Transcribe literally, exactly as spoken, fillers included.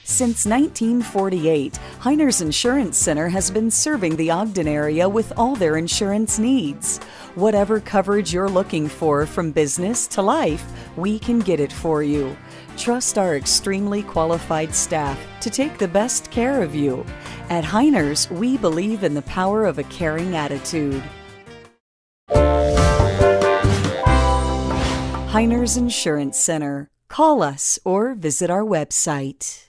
Since nineteen forty-eight, Heiner's Insurance Center has been serving the Ogden area with all their insurance needs. Whatever coverage you're looking for, from business to life, we can get it for you. Trust our extremely qualified staff to take the best care of you. At Heiner's, we believe in the power of a caring attitude. Heiner's Insurance Center. Call us or visit our website.